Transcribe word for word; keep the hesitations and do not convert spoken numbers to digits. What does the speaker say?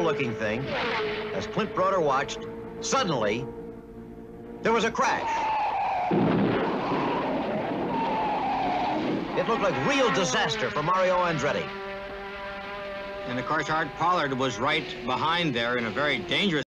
looking thing. As Clint Broder watched, suddenly, there was a crash. It looked like real disaster for Mario Andretti. And of course, Art Pollard was right behind there in a very dangerous